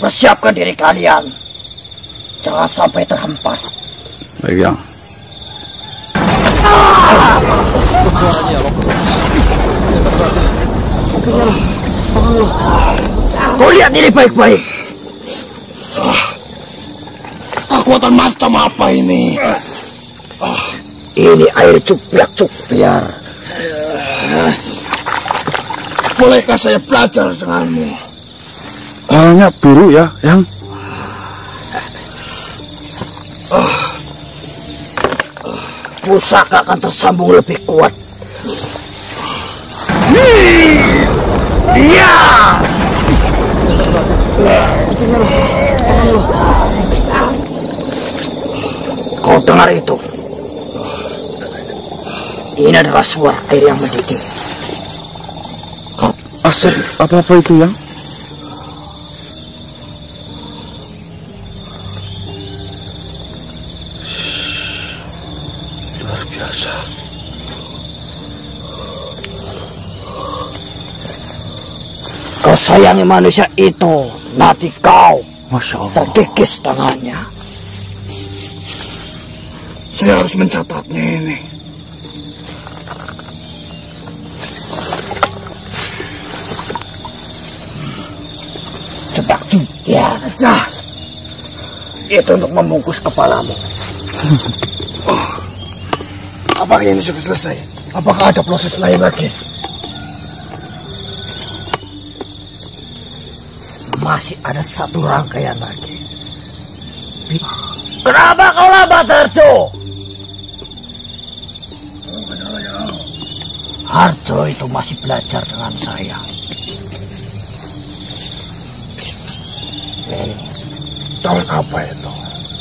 Persiapkan diri kalian. Jangan sampai terhempas. Baik, Yang. Kau lihat ini baik-baik. Kekuatan macam apa ini? Ini air cupiak-cupiar. Bolehkah saya belajar denganmu? Warnanya biru ya, Yang. Pusaka akan tersambung lebih kuat. Iya. Kau dengar itu? Ini adalah suara air yang mendidih. Asap apa-apa itu, Yang? Luar biasa. Kau sayangi manusia itu, nanti kau Masya Allah. terkikis tangannya. Saya harus mencatatnya ini. Cepat ya aja. Itu untuk membungkus kepalamu. Apakah ini sudah selesai? Apakah ada proses lain lagi? Masih ada satu rangkaian lagi. Kenapa kau lambat, Harjo? Harjo itu masih belajar dengan saya. Tahun apa itu?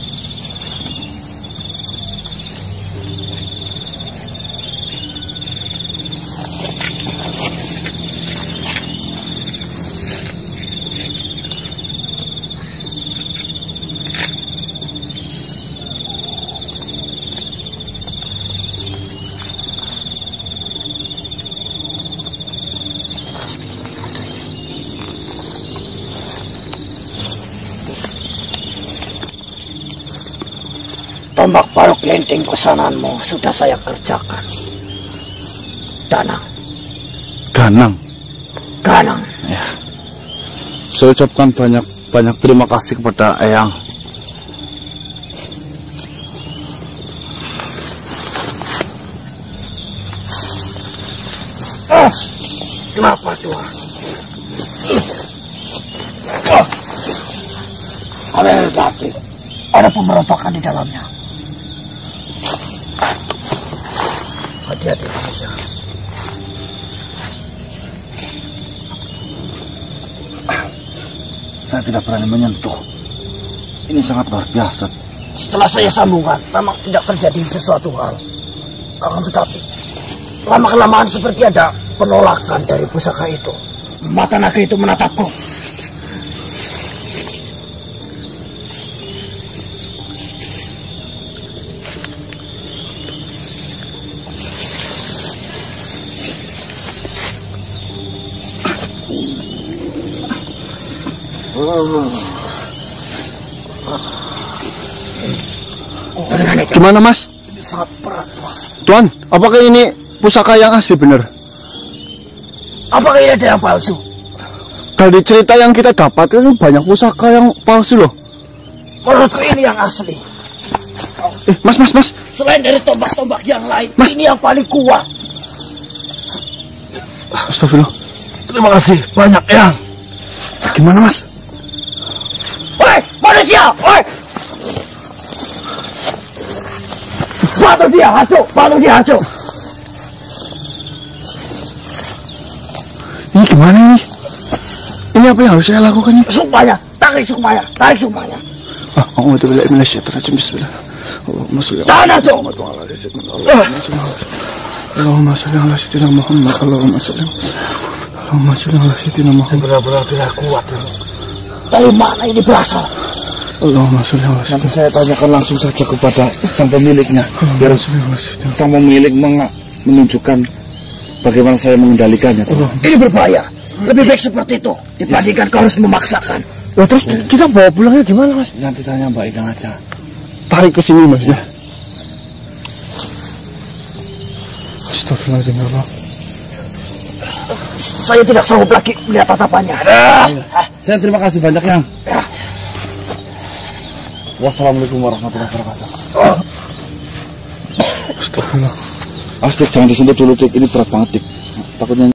Tombak balok lenting pesananmu sudah saya kerjakan. Danang. Ganang. Ganang. Ya. Saya ucapkan banyak terima kasih kepada Eyang. Kenapa Tuhan? Ada pemberontakan di dalamnya. Hati-hati saja. Saya tidak berani menyentuh. Ini sangat luar biasa. Setelah saya sambungkan, memang tidak terjadi sesuatu hal. Akan tetapi, lama-kelamaan seperti ada penolakan dari pusaka itu. Mata naga itu menatapku. Gimana, Mas? Ini sangat berat, Tuan. Tuan, apakah ini pusaka yang asli benar? Apakah ini ada yang palsu? Dari cerita yang kita dapat itu banyak pusaka yang palsu loh. Menurutku ini yang asli. Mas. Selain dari tombak-tombak yang lain, Mas. ini yang paling kuat. Astagfirullah. Terima kasih banyak, Eyang. Gimana, Mas? Woi, manusia! Woi! Bantu dia, Harjo! Ini gimana ini? Ini apa yang harus saya lakukan ini? Sukmanya, tarik sukmanya. Aku itu bilang minasyaitonirrajim. Bismillah. Allahumma sholli Tahan, Harjo! Allahumma sholli ala sayyidina Muhammad. Allahumma sholli ala sayyidina Muhammad. Benar-benar tidak kuat. Dari mana ini berasal? Allahumma sholli ala sayyidina. Nanti saya tanyakan langsung saja kepada sang pemiliknya. Biar sang pemilik menunjukkan bagaimana saya mengendalikannya. Ini berbahaya. Lebih baik seperti itu dibandingkan kau harus memaksakan. Lah terus kita bawa pulangnya gimana, Mas? Nanti tanya Mbak Ika aja. Tarik ke sini, Mas ya. Astagfirullahaladzim, Allah. Saya tidak sanggup lagi melihat tatapannya. Saya terima kasih banyak, Yang. Wassalamualaikum warahmatullahi wabarakatuh. Astagfirullah. Astik, jangan disentuh dulu, Dik. Ini berat banget, Dik. Takutnya